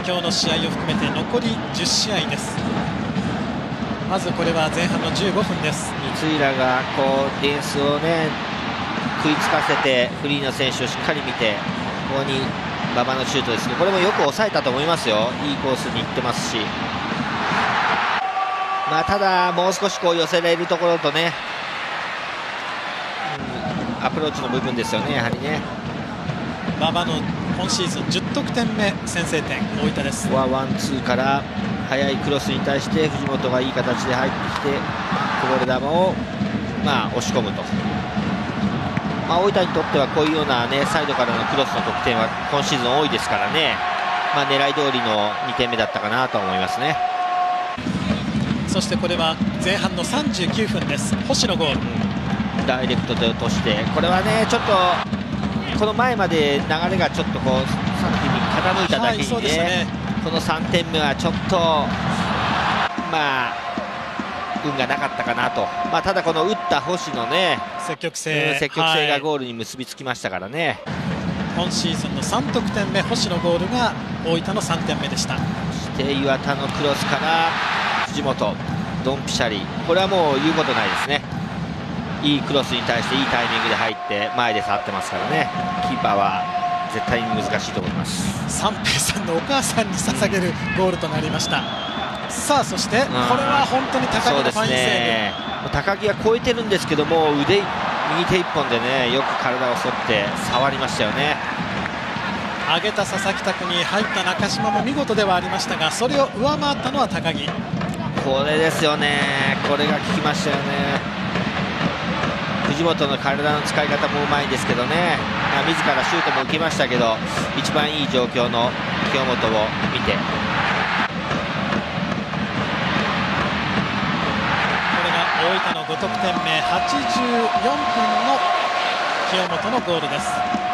今日の試合を含めて残り10試合です。まずこれは前半の15分です。 三浦がこうディフェンスをね食いつかせてフリーの選手をしっかり見て、ここに馬場のシュートですけど、これもよく抑えたと思いますよ。いいコースに行ってますし、ただもう少しこう寄せられるところとね、アプローチの部分ですよね、やはりね。 馬場の今シーズン10得点目、先制点、大分です。 ここはワンツーから速いクロスに対して藤本がいい形で入ってきて、こぼれ球を押し込むと。大分にとってはこういうような、ね、サイドからのクロスの得点は今シーズン多いですからね、狙い通りの2点目だったかなと思いますね。 そしてこれは前半の39分です。星のゴール、 ダイレクトで落として、これはねちょっとこの前まで流れがちょっとこうサンティに傾いただけにね、この3点目はちょっと運がなかったかなと。ただこの打った星のね積極性がゴールに結びつきましたからね。 今シーズンの3得点目、星のゴールが大分の3点目でした。 そして岩田のクロスから藤本、ドンピシャリ、これはもう言うことないですね。いいクロスに対していいタイミングで入って前で触ってますからね、キーパーは絶対に難しいと思います。 三平さんのお母さんに捧げるゴールとなりました。さあそしてこれは本当に高木のファインセーブ、 高木が超えてるんですけども、右手1本でねよく体を反って触りましたよね。 上げた佐々木拓に入った中島も見事ではありましたが、それを上回ったのは高木。 これですよね、これが効きましたよね。藤本の体の使い方もうまいんですけどね、自らシュートも受けましたけど、一番いい状況の清本を見て、 大分の5得点目、84分の清本のゴールです。